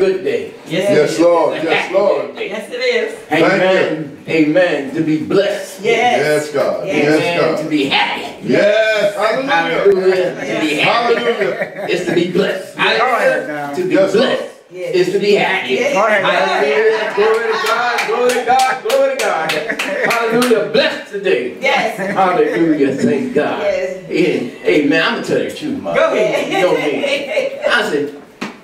Good day. Yes, Lord. Yes, Lord. Yes, it is. Amen. Amen. To be blessed. Yes, God. Yes, God. To be happy. Yes. Hallelujah. To be happy. Hallelujah. Is to be blessed. Hallelujah. To be blessed. Is to be happy. Hallelujah. Glory to God. Glory to God. Glory to God. Hallelujah. Blessed today. Yes. Hallelujah. Thank God. Yes. Amen. I'm going to tell you the truth, man. Go ahead. You know me. I said,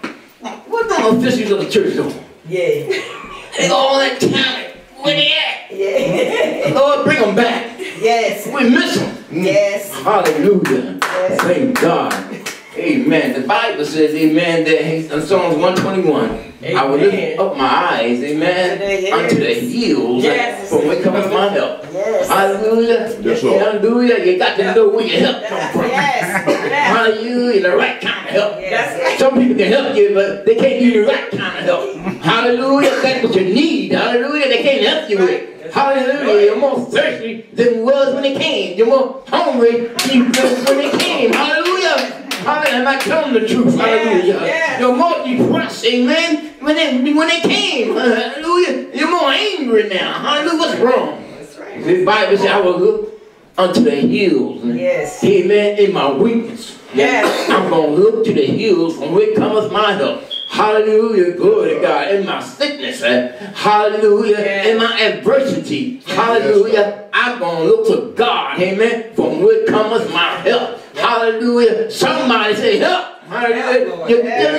what the officials of the church doing? Yeah. They all that talent. Where they at? Yeah. Lord, bring them back. Yes. We miss them. Yes. Hallelujah. Yes. Thank God. Amen. The Bible says, amen, that in Psalms 121, I will lift up my eyes, amen, unto the hills, yes. from where cometh my help. Yes. Hallelujah. Yes, Lord. Hallelujah. You got to know where your help comes from. Yes. Hallelujah. The right kind of help. Yes. Some people can help you, but they can't give you the right kind of help. Hallelujah. That's what you need. Hallelujah. They can't help you with. Hallelujah. You're more thirsty than you was when it came. You're more hungry than you was when it came. Hallelujah. Hallelujah. Am I telling the truth? Hallelujah. Yes. You're more depressed, amen, when it came. Hallelujah. You're more angry now. Hallelujah. What's wrong? That's right. The Bible says, I will look unto the hills. Yes. Amen. In my weakness. Yes. I'm going to look to the hills from where cometh my help. Hallelujah. Glory to God. In my sickness. Hallelujah. Yes. In my adversity. Yes. Hallelujah. I'm going to look to God. Amen. From where cometh my help. Yes. Hallelujah. Somebody say help. Hallelujah.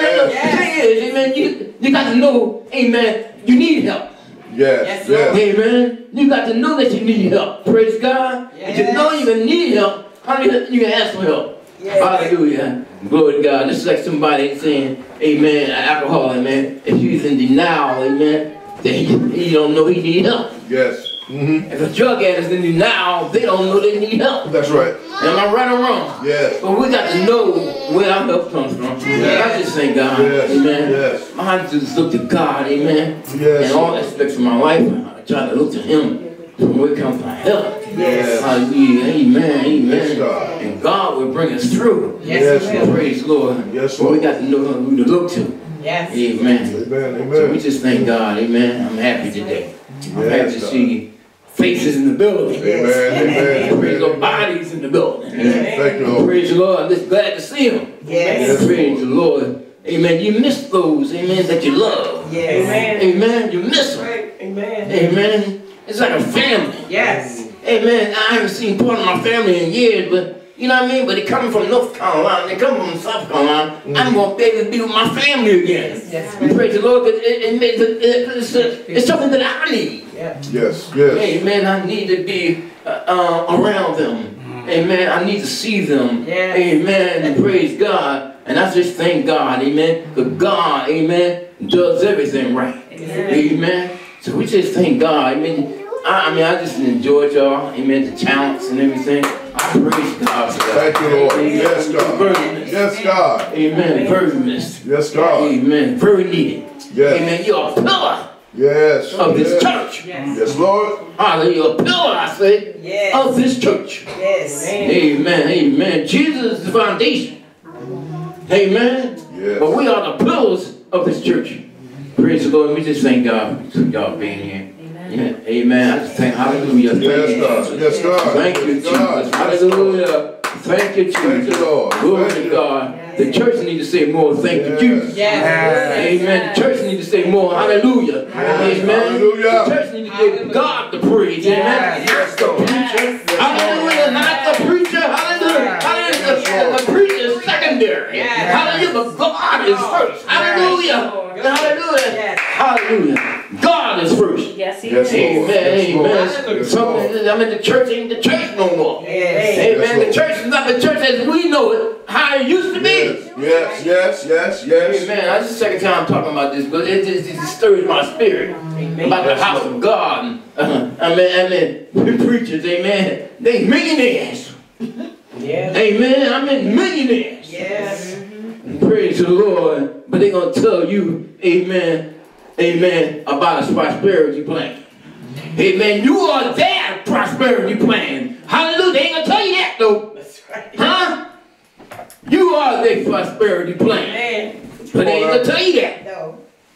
Yes. Amen. You got to know, amen, you need help. Yes. Yes. Amen. You got to know that you need help. Praise God. Yes. If you know you need help, hallelujah, you can ask for help. Yes. Hallelujah. Glory to God. This is like somebody saying, amen, an alcoholic, man. If he's in denial, amen, then he don't know he need help. Yes. If a drug addict is in denial, they don't know they need help. That's right. Am I right or wrong? Yes. But we got to know where our help comes from. Yes. I just thank God. Yes. Amen. Yes. I just look to God. Amen. Yes. In all aspects of my life, I try to look to Him. From where comes my help. Yes. Hallelujah. Amen. Amen. Yes, God. And God will bring us through. Yes, Lord. Praise the Lord. Yes, But Lord. we got to know who to look to. Yes. Amen. Amen. So we Amen. just thank God. Amen. I'm happy today. I'm happy Yes, to God. see faces in the building. Amen. Praise the Amen. bodies in the building. Thank you, Lord. Praise the Lord. I'm just glad to see them. Yes. Praise the Lord. Amen. You miss those, amen, that you love. Yes. Amen. You miss them. Amen. Amen. It's like a family. Yes. Amen. I haven't seen part of my family in years, but you know what I mean? But they coming from North Carolina. They come from South Carolina. I'm going to be able to be with my family again. Yes. And praise the Lord, because it's something that I need. Yes. Yes. Amen. I need to be around them. Amen. I need to see them. Yes. Amen. And praise God. And I just thank God. Amen. Because God, amen, does everything right. Amen. So we just thank God. I just enjoyed y'all. Amen. The talents and everything. I praise God for that. Thank you, Lord. Yes, God. Yes, God. Amen. Very missed. Yes, God. Amen. Very needed. Yes. Amen. You're a pillar Yes. of this Yes. church. Yes, Lord. Hallelujah. You're a pillar, I say, Yes. of this church. Yes. Amen. Amen. Jesus is the foundation. Amen. Yes. But we are the pillars of this church. Praise the Lord. We just thank God for y'all being here. Yeah. Amen. I just thank hallelujah. Thank Yes, you, God. Jesus. Yes, God. Thank you, Yes, God. Jesus. Hallelujah. Thank you, Jesus. Thank you, Lord. Glory Thank to you. God. The church needs to say more. Thank you, Jesus. Yes. Amen. The church needs to say more. Hallelujah. Yes. Amen. Hallelujah. The church needs to give God the praise. Amen. Yes, The Lord. preacher. Hallelujah. Not the preacher. Hallelujah. Hallelujah. The preacher is secondary. Hallelujah. But God is first. Hallelujah. Hallelujah. Hallelujah. God is first. Yes, he Yes, is. Lord. Amen. Yes, Amen. Lord. Something, I mean, the church ain't the church no more. Yes. Amen. Yes, The church is not the church as we know it, how it used to be. Yes. Yes. Yes. Yes. Amen. That's the second time I'm talking about this, but it just stirs my spirit about the house of God. Amen. We preachers, amen. They millionaires. Yes. Amen. I mean millionaires. Yes. Praise the Lord. But they're going to tell you, amen, amen, about a prosperity plan. Amen. You are their prosperity plan. Hallelujah. They ain't going to tell you that, though. That's right. Huh? You are their prosperity plan. Amen. But they ain't going to tell you that. No.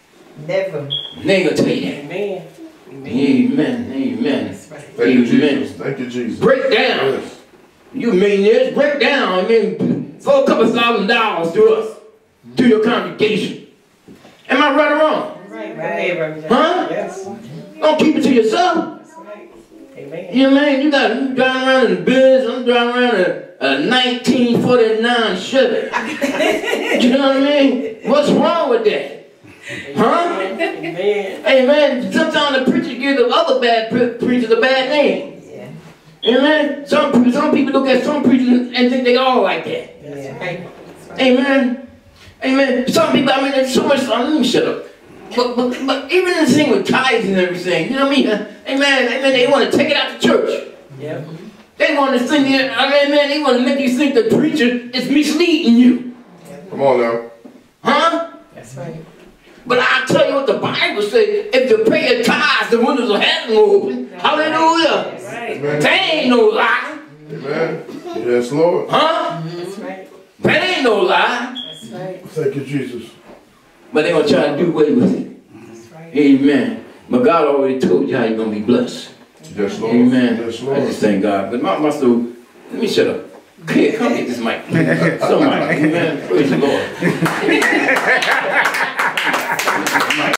Never. They ain't gonna tell you that. Amen. Amen. Amen. Thank you, Amen. Jesus. Thank you, Jesus. Break down. Yes. You millionaires, break down. I mean, for a couple $1,000 to us, to your congregation. Am I right or wrong? Right. Huh? Yes. Don't keep it to yourself. That's right. Amen. You know what I mean? You driving around in the Benz, I'm driving around a 1949 Chevy. You know what I mean? What's wrong with that? Huh? Amen. Hey man, sometimes the preacher give the other bad preachers a bad name. Yeah. Amen. Some people look at some preachers and think they all like that. That's right. Amen. Amen. Some people, I mean, there's so much. Let me shut up. But even in the thing with tithes and everything, you know what I mean? Amen. They want to take it out to church. Yep. They want to think, they want to make you think the preacher is misleading you. Come on now. Huh? That's right. But I tell you what the Bible says, if you pay your tithes, the windows of heaven will open. Hallelujah. That's right. Amen. That ain't no lie. Amen. Yes, Lord. Huh? That's right. That ain't no lie. That's right. Thank you, Jesus. But they're going to try to do away with it. That's right. Amen. But God already told you how you're going to be blessed. Yes, Lord. Amen. Yes, I Lord. just thank God. But my soul, let me shut up. Here, come get this mic. Somebody. Amen. Praise the Lord.